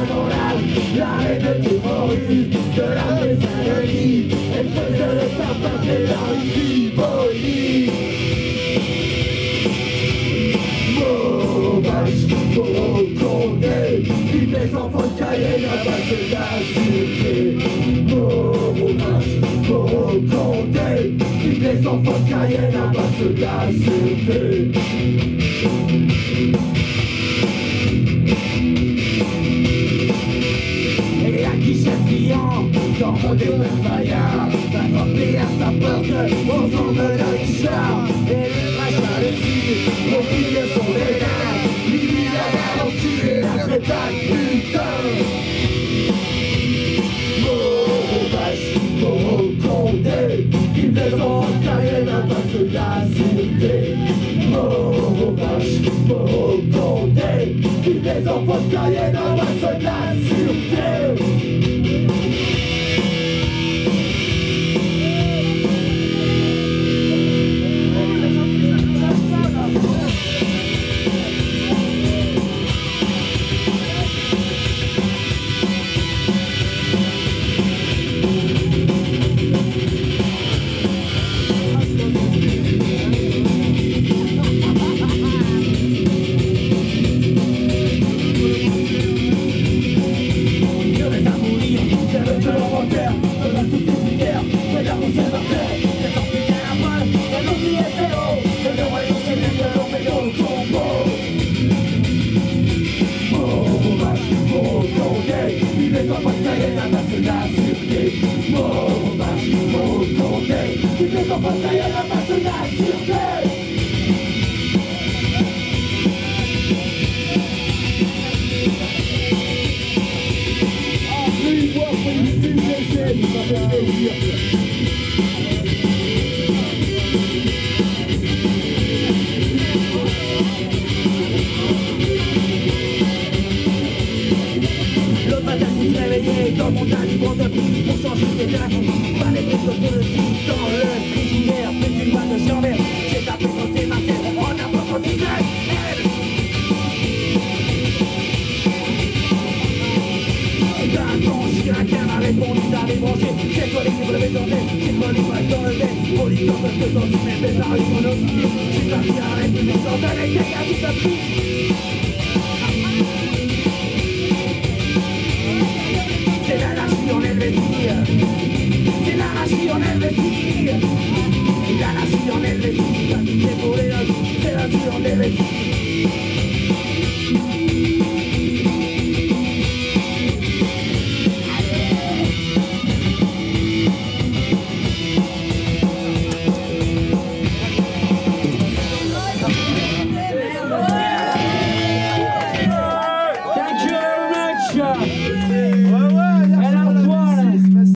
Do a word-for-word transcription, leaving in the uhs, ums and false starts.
moral, la reine des Maurice, de l'armée Saint-Denis, elle faisait le papa de la Rivoli. Mauvage, pour Condé, vive les enfants de Cayenne, à base de la sûreté. Mauvage, pour Condé, vive les enfants de Cayenne, à base de la sûreté. Et à qui chaque client, dans mon destin vaillant, va frapper à sa porte, au fond de la Richard. Et le rachat le sud, au milieu sont les nains, l'île à l'aventure et la pétale, putain. Mauvage, pour Condé, vive les enfants de Cayenne, à base de la sûreté. Mauvage, pour Condé, vive les enfants de Cayenne, à base de la sûreté. Les enfants de Cayenne, à base de la sûreté. Mauvage, pour Condé, vive les enfants de Cayenne, à base de la sûreté. Plus voir Félicine Léger, ça fait plaisir. Dans mon aliment de piste pour changer ses draps. Pas les briques autour de site dans le frigidaire. Plus d'une boîte de chambert, j'ai tapé dans tes marcelles, on a pas quand il s'aide. D'un temps, chacun m'a répondu, ça avait branché. J'ai collé pour le bétonner, j'ai collé pas dans le zen. Polygon de deux cents, mais mes paris sont notifiés. J'ai parti à la République dans un état à tout à prix. C'est l'anarchie en Helvétie. C'est l'anarchie en Helvétie. L'anarchie en Helvétie. C'est pour les autres, c'est l'anarchie en Helvétie.